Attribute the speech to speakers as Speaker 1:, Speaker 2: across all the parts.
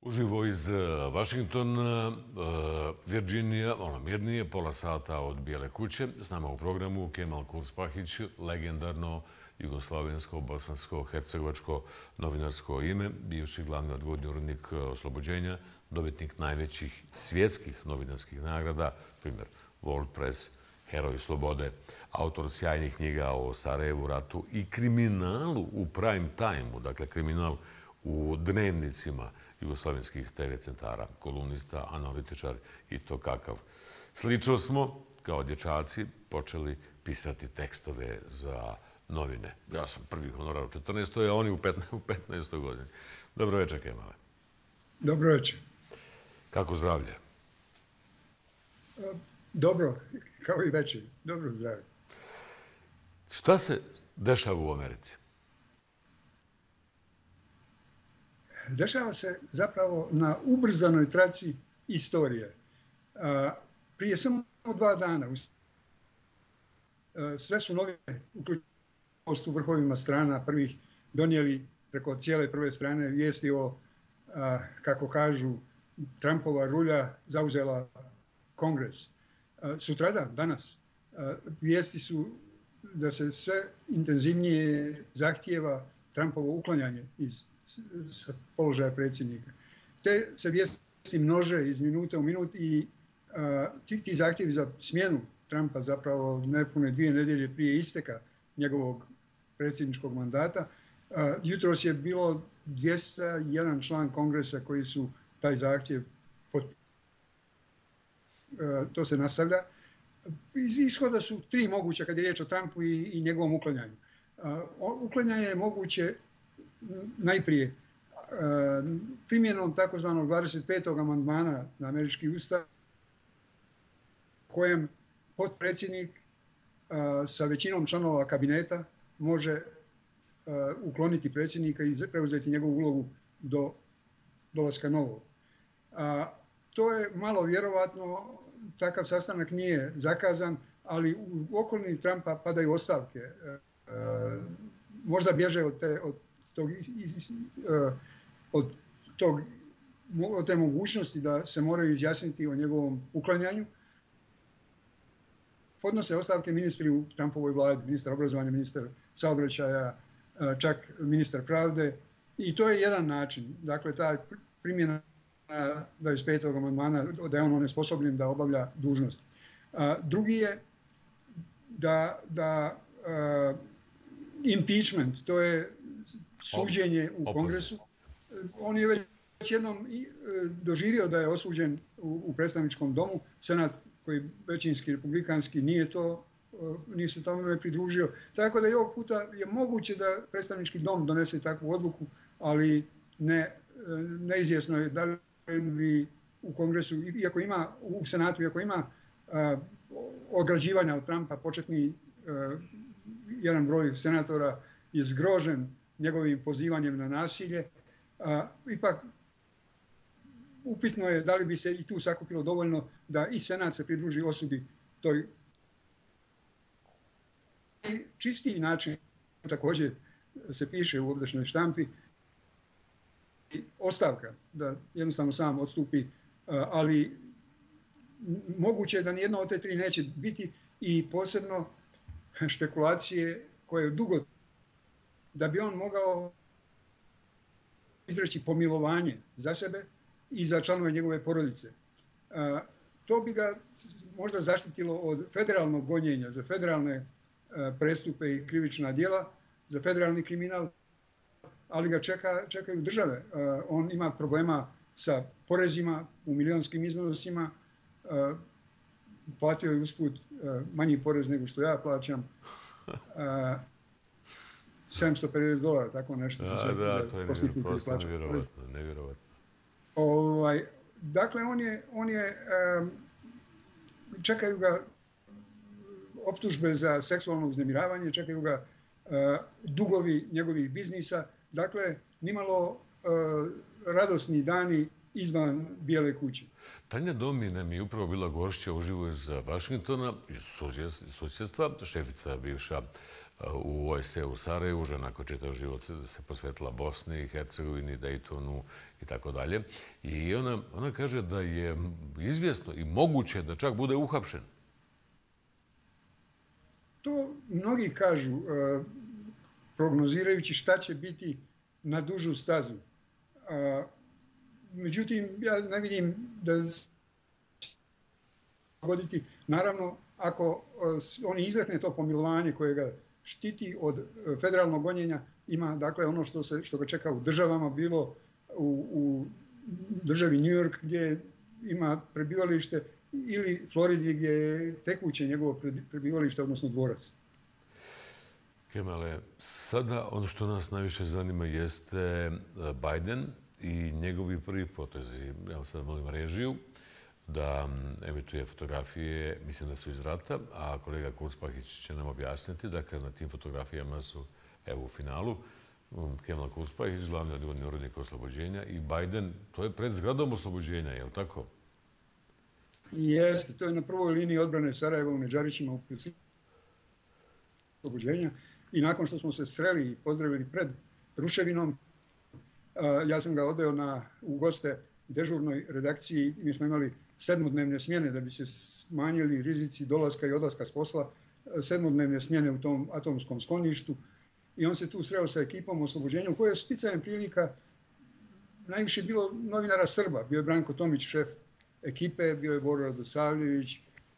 Speaker 1: Uživo iz Vašingtona, Virginija, ono mirnije, pola sata od Bijele kuće. S nama u programu Kemal Kurs-Pahić, legendarno jugoslavensko, bosansko, hercegovačko novinarsko ime, bivši glavni odgovorni urednik Oslobođenja, dobitnik najvećih svjetskih novinarskih nagrada, primjer World Press, Heroj slobode, autor sjajnih knjiga o Sarajevu, ratu i kriminalu u prime time-u, dakle kriminal u dnevnicima jugoslovenskih TV centara, kolumnista, analitičar i to kakav. Slično smo, kao dječaci, počeli pisati tekstove za novine. Ja sam prvi honorar u 14. a oni u 15. godini. Dobro večer, Kemale.
Speaker 2: Dobro večer.
Speaker 1: Kako zdravlje?
Speaker 2: Dobro, kao i večer. Dobro zdravlje.
Speaker 1: Šta se dešava u Americi?
Speaker 2: Dešava se zapravo na ubrzanoj traci istorije. Prije samo 2 dana sve su novine, uključujući u vrhovima strana prvih, donijeli preko cijele prve strane vijesti o, kako kažu, Trumpova rulja zauzela Kongres. Sutradan, danas, vijesti su da se sve intenzivnije zahtijeva Trumpovo uklanjanje sa položaja predsjednika. Te se vijesti množe iz minute u minut i ti zahtjevi za smjenu Trumpa zapravo nepune 2 nedjelje prije isteka njegovog predsjedničkog mandata. Jutros je bilo 201 član Kongresa koji su taj zahtjev to se nastavlja. Iz ishoda su 3 moguća kad je riječ o Trumpu i njegovom uklanjanju. Uklanjanje je moguće najprije primjenom takozvanog 25. amandmana na američki ustav, kojem potpredsjednik sa većinom članova kabineta može ukloniti predsjednika i preuzeti njegovu ulogu do dolaska novog. To je malo vjerovatno, takav sastanak nije zakazan, ali u okolini Trumpa padaju ostavke. Možda bježe od te mogućnosti da se moraju izjasniti o njegovom uklanjanju. Podnose ostavke ministri u Trumpovoj vladi, ministar obrazovanja, ministar saobraćaja, čak ministar pravde. I to je jedan način. Dakle, ta primjena 25. amandmana da je on onesposobljen da obavlja dužnost. Drugi je da impeachment, to je suđenje u Kongresu. On je već jednom doživio da je osuđen u predstavničkom domu. Senat, koji većinski republikanski, nije se tome pridružio. Tako da i ovog puta je moguće da predstavnički dom donese takvu odluku, ali neizvjesno je da li bi u Kongresu, u Senatu, iako ima ograđivanja od Trumpa, početni jedan broj senatora je zgrožen njegovim pozivanjem na nasilje. Ipak upitno je da li bi se i tu sakupilo dovoljno da i Senat se pridruži osudi toj. Čistiji način, također se piše u ovdašnjoj štampi, ostavka, da jednostavno sam odstupi, ali moguće je da nijedno od te 3 neće biti i posebno špekulacije koje dugo da bi on mogao izreći pomilovanje za sebe i za članove njegove porodice. To bi ga možda zaštitilo od federalnog gonjenja za federalne prestupe i krivična djela, za federalni kriminal, ali ga čekaju države. On ima problema sa porezima u milionskim iznosima, platio je usput manji porez nego što ja plaćam, $750, tako nešto.
Speaker 1: Da, to je nevjerovatno.
Speaker 2: Dakle, čekaju ga optužbe za seksualno uznemiravanje, čekaju ga dugovi njegovih biznisa. Dakle, nimalo radosni dani izvan Bijele kuće.
Speaker 1: Tanja Domi nam je upravo bila gošća uživo iz Vašingtona, iz susjedstva, šefica bivša u OSC u Sarajevu, žena koja čitav život se posvetila Bosni, Hercegovini, Daytonu i tako dalje. I ona kaže da je izvjesno i moguće da čak bude uhapšen.
Speaker 2: To mnogi kažu, prognozirajući šta će biti na dužu stazu. Međutim, ja ne vidim da se dogoditi. Naravno, ako on izrekne to pomilovanje koje ga štiti od federalnog gonjenja, ima dakle ono što ga čeka u državama, bilo u državi New York gdje ima prebivalište ili Floridi gdje je tekuće njegovo prebivalište, odnosno dvorac.
Speaker 1: Kemale, sada ono što nas najviše zanima jeste Biden i njegovi prvi potezi. Ja sad molim režiju da emituje fotografije, mislim da su iz rata, a kolega Kurspahić će nam objasniti. Dakle, na tim fotografijama su, evo u finalu, Kemal Kurspahić, glavni odgovorni urednik oslobođenja, i Biden, to je pred zgradom oslobođenja, je li tako?
Speaker 2: Jeste, to je na prvoj liniji odbrane Sarajeva u Međarićima u principu oslobođenja. I nakon što smo se sreli i pozdravili pred ruševinom, ja sam ga odveo u goste dežurnoj redakciji. Mi smo imali 7-dnevne smjene da bi se smanjili rizici dolaska i odlaska s posla. 7-dnevne smjene u tom atomskom skloništu. I on se tu sreo sa ekipom oslobođenja u kojoj je sticajem prilika najviše bilo novinara Srba. Bio je Branko Tomić, šef ekipe, bio je Boro Radosavljević,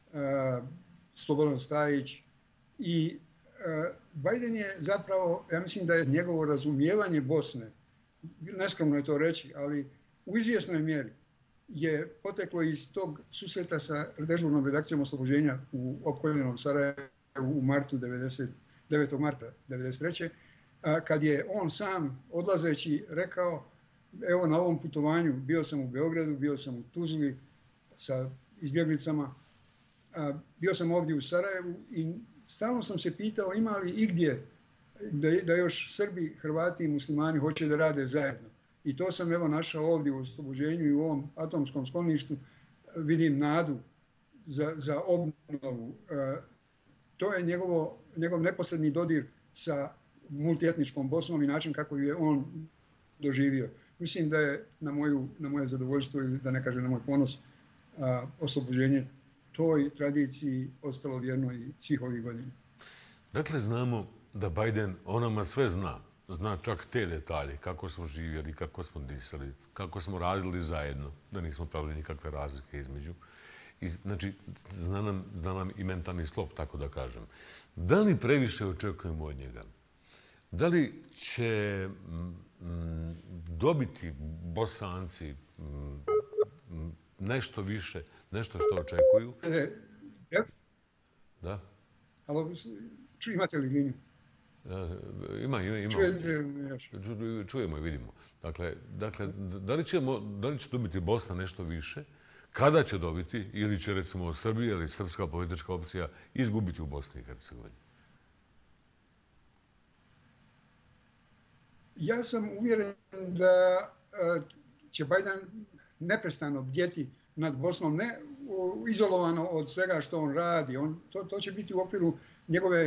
Speaker 2: Slobodan Stajić. I Biden je zapravo, ja mislim da je njegovo razumijevanje Bosne, neskromno je to reći, ali u izvjesnoj mjeri je poteklo iz tog susreta sa dežurnom redakcijom oslobođenja u opkoljenom Sarajevu u martu 9. marta 1993. Kad je on sam odlazeći rekao, evo na ovom putovanju bio sam u Beogradu, bio sam u Tuzli sa izbjeglicama, bio sam ovdje u Sarajevu i stalno sam se pitao ima li igdje da još Srbi, Hrvati i muslimani hoće da rade zajedno. I to sam evo našao ovdje u oslobođenju i u ovom atomskom skloništu. Vidim nadu za obnovu. To je njegov neposredni dodir sa multietničkom Bosnom i način kako je on doživio. Mislim da je na moje zadovoljstvo, ili da ne kažem na moj ponos, oslobođenje toj tradiciji ostalo vjerno i svih ovih godina.
Speaker 1: Dakle, znamo da Biden o nama sve zna. Zna čak te detalje, kako smo živjeli, kako smo disali, kako smo radili zajedno, da nismo pravili nikakve razlike između. Znači, zna nam i mentalni sklop, tako da kažem. Da li previše očekujemo od njega? Da li će dobiti Bosanci nešto više, nešto što očekuju? Da?
Speaker 2: Alo, imate li liniju?
Speaker 1: Ima. Čujemo i vidimo. Dakle, da li će dobiti Bosna nešto više? Kada će dobiti? Ili će, recimo, Srbija ili srpska politička opcija izgubiti u Bosni i Hercegovini?
Speaker 2: Ja sam uvjeren da će Biden neprestano bdjeti nad Bosnom, ne izolovano od svega što on radi. To će biti u okviru njegove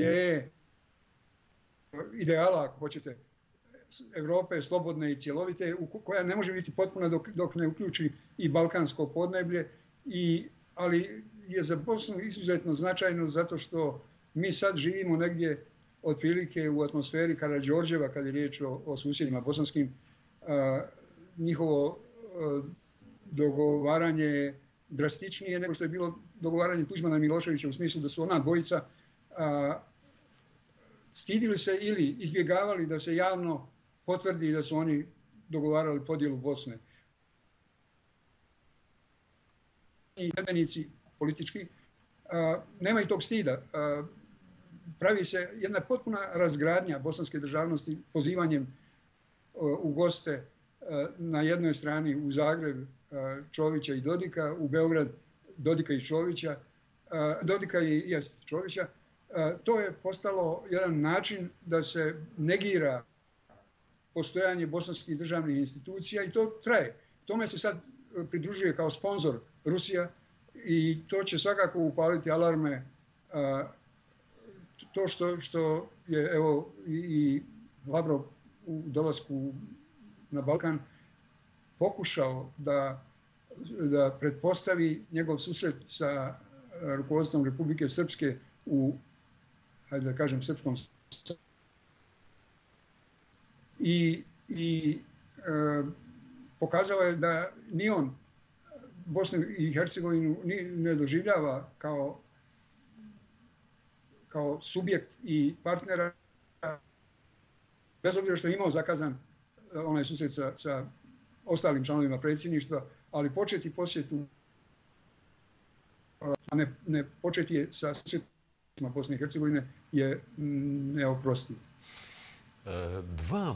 Speaker 2: ideala, ako hoćete, Evrope slobodne i cjelovite, koja ne može biti potpuna dok ne uključi i balkansko podneblje, ali je za Bosnu izuzetno značajno zato što mi sad živimo negdje otprilike u atmosferi Karađorđeva kad je riječ o susjedima bosanskim. Njihovo dogovaranje je drastičnije nego što je bilo dogovaranje Tuđmana i Miloševića, u smislu da su ona dvojica stidili se ili izbjegavali da se javno potvrdi da su oni dogovarali podjelu Bosne. I redenici politički nemaju tog stida. Pravi se jedna potpuna razgradnja bosanske državnosti pozivanjem u goste na jednoj strani u Zagreb Čovića i Dodika, u Beograd Dodika i Čovića, Dodika i Čovića. To je postalo jedan način da se negira postojanje bosanskih državnih institucija i to traje. Tome se sad pridružuje kao sponzor Rusija i to će svakako upaliti alarme to što je evo i Lavrov u dolasku na Balkan pokušao da pretpostavi njegov susret sa rukovodstvom Republike Srpske u, hajde da kažem, srpskom i pokazao je da ni on Bosnu i Hercegovinu ne doživljava kao subjekt i partnera, bez obzira što je imao zakazan onaj susret sa ostalim članovima predsjedništva, ali početi posjetu, a ne početi je sa susretima Bosne i Hercegovine je neoprostivo.
Speaker 1: Dva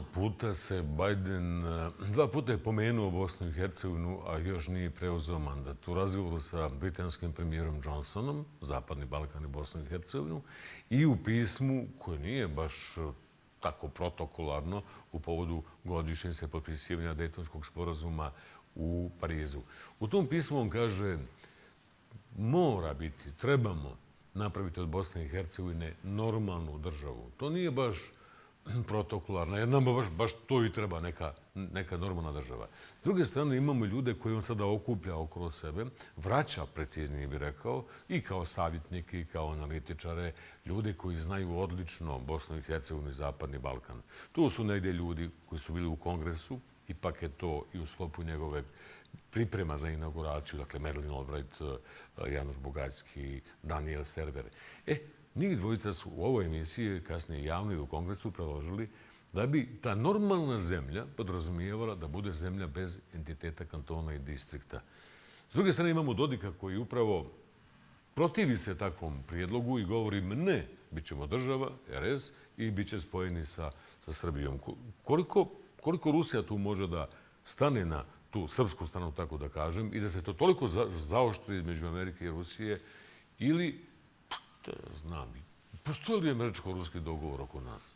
Speaker 1: puta je pomenuo Bosnu i Hercegovinu, a još nije preuzeo mandat. U razgovoru sa britanskim premijerom Johnsonom, Zapadni Balkan i Bosnu i Hercegovinu, i u pismu koje nije baš tako protokolarno u povodu godišnjice potpisivanja Dejtonskog sporazuma u Parizu. U tom pismu on kaže: mora biti, trebamo napraviti od Bosne i Hercegovine normalnu državu. To nije baš protokolarna, jer nama baš to i treba, neka normalna država. S druge strane, imamo ljude koje on sada okuplja okolo sebe, vraća, preciznije bi rekao, i kao savjetnike, i kao analitičare, ljude koji znaju odlično Bosnu i Hercegovinu i Zapadni Balkan. Tu su negdje ljudi koji su bili u Kongresu, ipak je to i u sklopu njegove priprema za inauguraciju, dakle Madeleine Albright, Janoš Bogacki, Daniel Server. Njih dvojica su u ovoj emisiji, kasnije javno i u Kongresu, predložili da bi ta normalna zemlja podrazumijevala da bude zemlja bez entiteta, kantona i distrikta. S druge strane imamo Dodika koji upravo protivi se takvom prijedlogu i govori ne, bit ćemo država, RS, i bit će spojeni sa Srbijom. Koliko Rusija tu može da stane na tu srpsku stranu, tako da kažem, i da se to toliko zaoštri između Amerike i Rusije, ili znam, postoji li američko-ruski dogovor oko nas?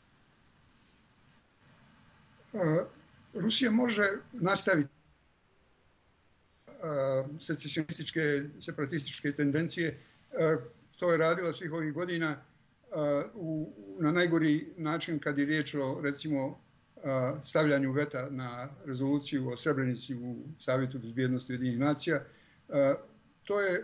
Speaker 2: Rusija može nastaviti secesionističke, separatističke tendencije. To je radila svih ovih godina na najgori način kad je riječ o, recimo, stavljanju veta na rezoluciju o Srebrenici u Savjetu bezbjednosti Ujedinjenih nacija. To je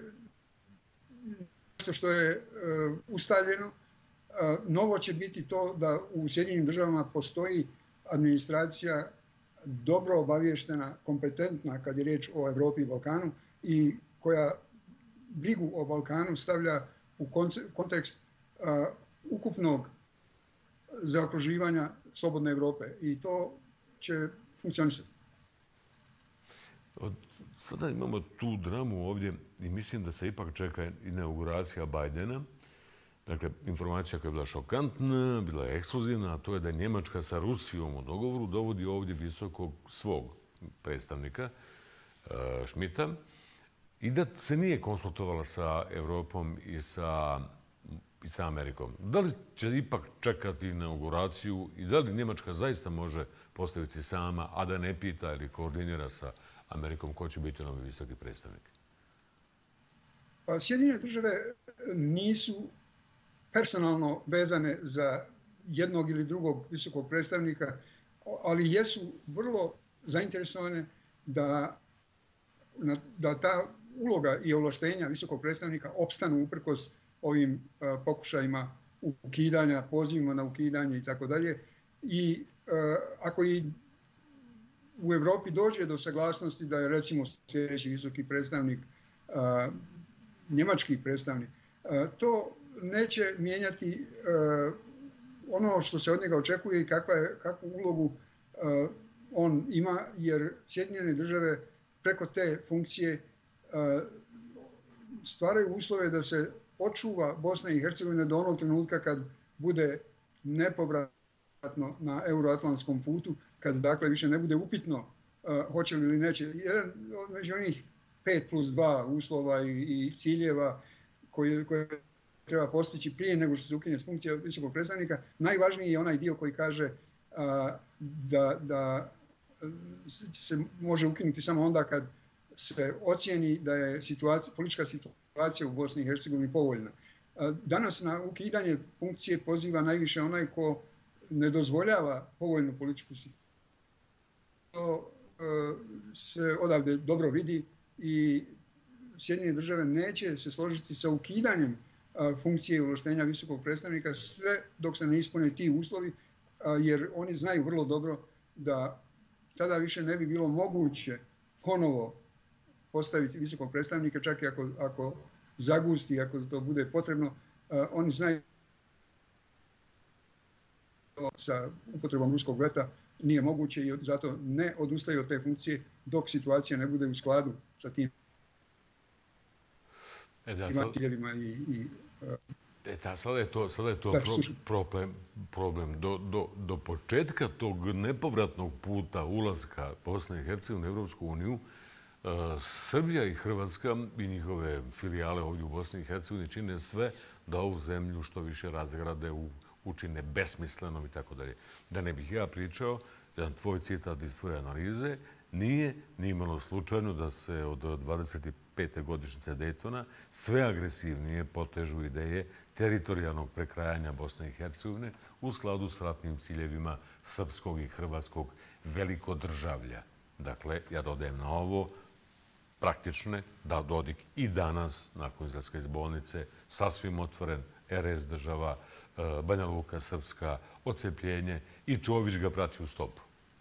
Speaker 2: što je ustaljeno. Novo će biti to da u Sjedinjenim državama postoji administracija dobro obavještena, kompetentna kad je riječ o Evropi i Balkanu i koja brigu o Balkanu stavlja u kontekst ukupnog zaokruživanja slobodne Evrope i to će funkcionisati.
Speaker 1: Sada imamo tu dramu ovdje i mislim da se ipak čeka inauguracija Bajdena. Dakle, informacija koja je bila šokantna, bila je ekskluzivna, a to je da je Njemačka sa Rusijom u dogovoru dovodi ovdje visokog svog predstavnika, Schmidta, i da se nije konsultovala sa Evropom i sa Amerikom. Da li će ipak čekati inauguraciju i da li Njemačka zaista može postaviti sama, a da ne pita ili koordinira sa Amerikom ko će biti novi visoki predstavnik?
Speaker 2: Sjedinjene države nisu personalno vezane za jednog ili drugog visokog predstavnika, ali jesu vrlo zainteresovane da ta uloga i ovlaštenja visokog predstavnika opstanu uprkos ovim pokušajima ukidanja, pozivima na ukidanje i tako dalje. I ako i u Evropi dođe do saglasnosti da je, recimo, sljedeći visoki predstavnik njemački predstavnik, to neće mijenjati ono što se od njega očekuje i kakvu ulogu on ima, jer Sjedinjene države preko te funkcije stvaraju uslove da se očuva Bosna i Hercegovina do onog trenutka kad bude nepovratno na euroatlantskom putu, kad dakle više ne bude upitno hoće li ili neće. Jedan među onih 5+2 uslova i ciljeva koje treba postići prije nego što se ukine s funkcija visokog predstavnika, najvažniji je onaj dio koji kaže da se može ukinuti samo onda kad se ocijeni da je politička situacija u Bosni i Hercegovini povoljna. Danas na ukidanje funkcije poziva najviše onaj ko ne dozvoljava povoljnu političku situaciju. To se odavde dobro vidi i Sjedinjene države neće se složiti sa ukidanjem funkcije i ovlaštenja visokog predstavnika sve dok se ne ispune ti uslovi, jer oni znaju vrlo dobro da tada više ne bi bilo moguće ponovo postaviti visokog predstavnika, čak i ako zagusti, ako to bude potrebno. Oni znaju sa upotrebom ruskog veta nije moguće i zato ne odustaju od te funkcije dok situacija ne bude u skladu sa tim imateljima i
Speaker 1: Sada je to problem. Do početka tog nepovratnog puta ulaska Bosne i Hercegovine u Evropsku uniju, Srbija i Hrvatska i njihove filijale ovdje u Bosni i Hercegovini čine sve da ovu zemlju što više razgrade, učine besmislenom i tako dalje. Da ne bih ja pričao, jedan tvoj citat iz tvoje analize, nije ni imalo slučajno da se od 25. godišnjice Dejtona sve agresivnije potežu ideje teritorijalnog prekrajanja Bosne i Hercegovine u skladu s ratnim ciljevima srpskog i hrvatskog velikodržavlja. Dakle, ja dodajem na ovo praktične, da Dodik i danas, nakon izlaska iz bolnice, sasvim otvoren, RS država, Banja Luka srpska, odcepljenje i Čović ga prati u stopu.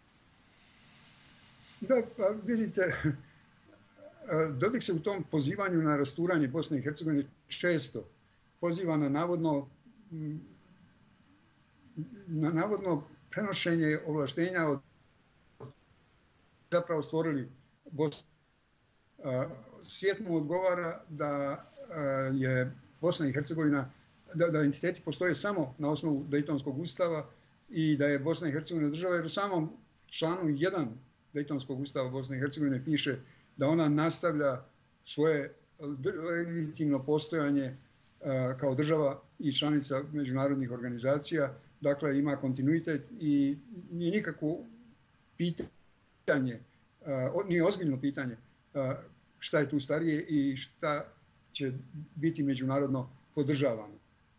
Speaker 2: Da, pa vidite, Dodik se u tom pozivanju na rasturanje Bosne i Hercegovine često poziva na navodno prenošenje ovlaštenja od zapravo stvorili Bosnu. Svijet mu odgovara da je Bosna i Hercegovina, da entiteti postoje samo na osnovu Dejtonskog ustava i da je Bosna i Hercegovina država, jer u samom članu 1 Dejtonskog ustava Bosne i Hercegovine piše da ona nastavlja svoje legitimno postojanje kao država i članica međunarodnih organizacija. Dakle, ima kontinuitet i nije nikakvo pitanje, nije ozbiljno pitanje šta je tu starije i šta će biti međunarodno podržavano.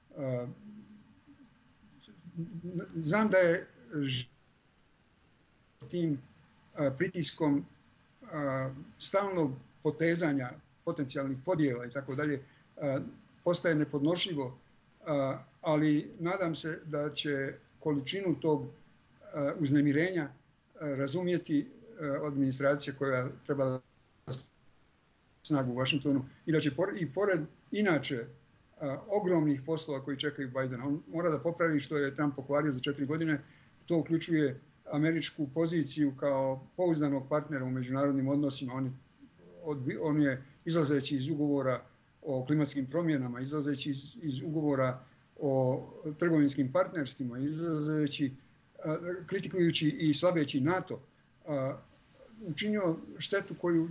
Speaker 2: Znam da je tim pritiskom stalnog potezanja potencijalnih podjela i tako dalje postaje nepodnošljivo, ali nadam se da će količinu tog uznemirenja razumjeti administracija koja treba snagu u Washingtonu i da će i pored inače ogromnih poslova koji čekaju Bidena, on mora da popravi što je Trump pokvario za 4 godine. To uključuje američku poziciju kao pouzdanog partnera u međunarodnim odnosima. On je izlazeći iz ugovora o klimatskim promjenama, izlazeći iz ugovora o trgovinskim partnerstvima, izlazeći, kritikujući i slabeći NATO, učinio štetu koju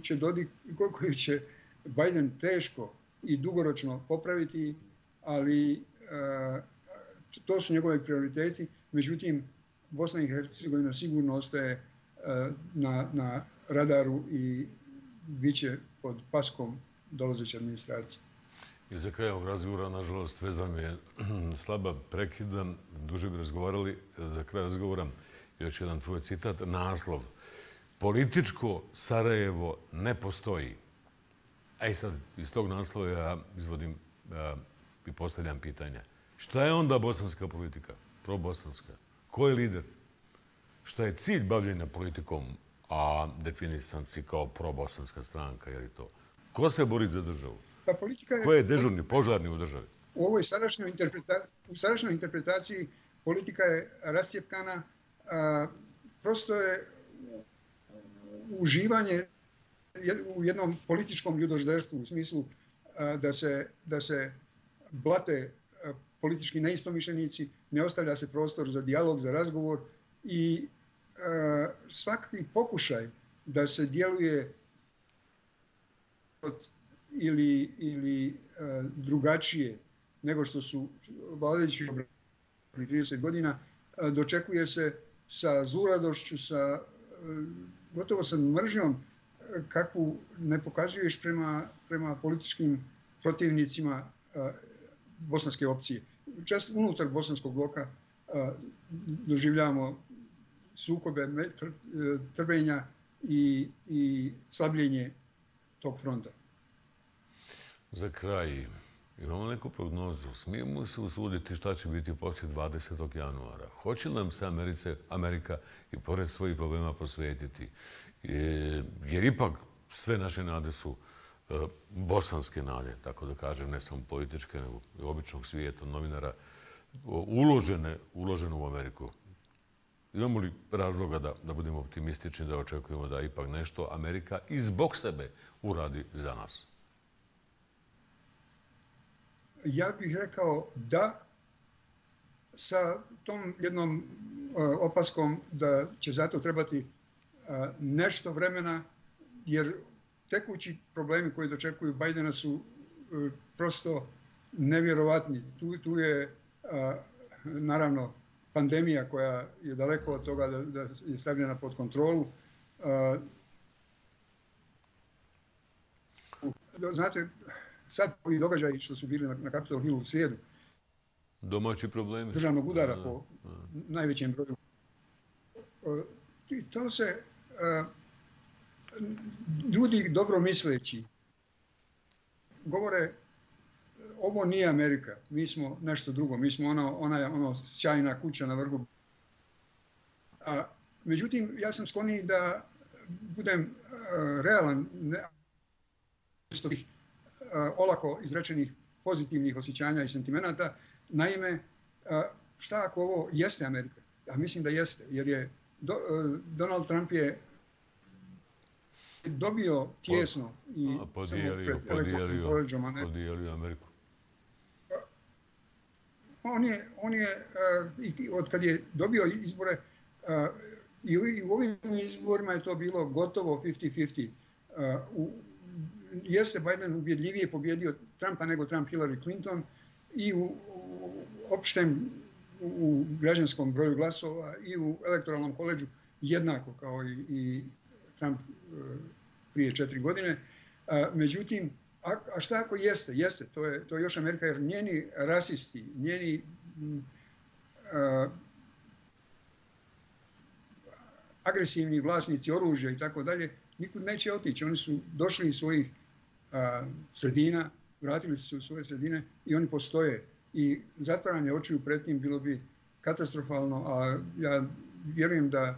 Speaker 2: će Biden teško i dugoročno popraviti, ali to su njegove prioriteti. Međutim, Bosna i Hercegovina sigurno ostaje na radaru i bit će pod paskom dolazeće administracije.
Speaker 1: I za kraj ovog razgovora, nažalost, veza mi je slaba, prekidam, duže bi razgovarali. Za kraj razgovora još jedan tvoj citat, naslov. Političko Sarajevo ne postoji. A i sad, iz tog naslova ja izvodim i postavljam pitanja. Šta je onda bosanska politika? Probosanska. Ko je lider? Šta je cilj bavljenja politikom, a definisan si kao probosanska stranka, je li to? Ko se bori za državu?
Speaker 2: Pa politika je...
Speaker 1: Ko je dežurni, požarni u državi?
Speaker 2: U ovoj sadašnjoj interpretaciji politika je rascjepkana. Prosto je uživanje u jednom političkom ljudožderstvu u smislu da se blate politički neistomišljenici, ne ostavlja se prostor za dijalog, za razgovor i svaki pokušaj da se djeluje ili drugačije nego što su vladajući 30 godina, dočekuje se sa zluradošću, gotovo sa mržnjom kakvu ne pokazuješ prema političkim protivnicima bosanske opcije. Često unutar bosanskog bloka doživljavamo sukobe, trvenja i slabljenje tog fronta.
Speaker 1: Za kraj, imamo neku prognozu. Smijemo se usuditi šta će biti poslije 20. januara. Hoće nam se Amerika i pored svojih problema posvetiti? Jer ipak sve naše nade su bosanske nade, tako da kažem, ne samo političke, nego i običnog svijeta, novinara, uložene u Ameriku. Imamo li razloga da budemo optimistični, da očekujemo da ipak nešto Amerika i zbog sebe uradi za nas?
Speaker 2: Ja bih rekao da, sa tom jednom opaskom da će zato trebati nešto vremena, jer tekući problemi koji dočekuju Bajdena su prosto nevjerovatni. Tu je naravno pandemija koja je daleko od toga da je stavljena pod kontrolu. Znate, sad ovi događaji što su bili na Capitol Hillu u srijedu,
Speaker 1: domaći problemi
Speaker 2: državnog udara po najvećem broju. To se ljudi dobro misleći govore, ovo nije Amerika, mi smo nešto drugo, mi smo ono sjajna kuća na vrhu. Međutim, ja sam skloniji da budem realan, iz tih olako izrečenih pozitivnih osjećanja i sentimenata. Naime, šta ako ovo jeste Amerika? Ja mislim da jeste, jer je Donald Trump je dobio tijesno i
Speaker 1: podijelio Ameriku.
Speaker 2: On je od kad je dobio izbore, i u ovim izborima je to bilo gotovo 50-50. Jeste Biden ubjedljivije pobjedio Trumpa nego Trump Hillary Clinton i u opštem u građanskom broju glasova i u elektoralnom koleđu jednako kao i Trump prije 4 godine. Međutim, a šta ako jeste? Jeste, to je još Amerika, jer njeni rasisti, njeni agresivni vlasnici oružja i tako dalje, nikud neće otići. Oni su došli iz svojih sredina, vratili su se u svoje sredine i oni postoje. I zatvaranje očiju pred tim bilo bi katastrofalno, a ja vjerujem da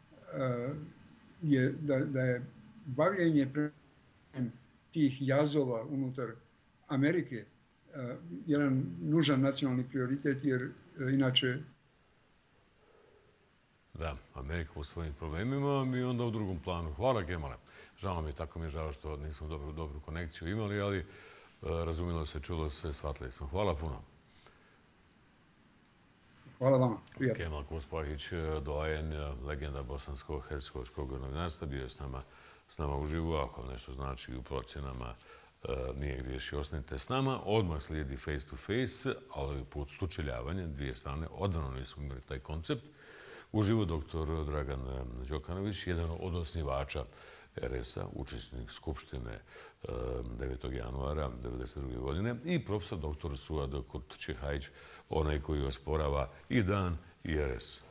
Speaker 2: je bavljenje tih jazova unutar Amerike jedan nužan nacionalni prioritet, jer inače...
Speaker 1: Da, Amerika u svojim problemima i onda u drugom planu. Hvala, Kemale. Žao mi je, tako mi je žao što nismo dobru konekciju imali, ali razumjelo se, čulo se, shvatili smo. Hvala puno.
Speaker 2: Hvala vama.
Speaker 1: Kemal Kurs-Pahić, doajen, legenda bosansko-hercegovačkog novinarstva, bio je s nama uživo, ako nešto znači u procjenama nije griješi, ostanite s nama. Odmah slijedi face to face, ali put sučeljavanja, dvije strane, odavno nismo imali taj koncept. Uživo dr. Dragan Đokanović, jedan od osnivača RS-a, učesnik Skupštine 9. januara 1992. godine i profesor dr. Suad Kurtčehajić, onaj koji osporava i Dan i RS.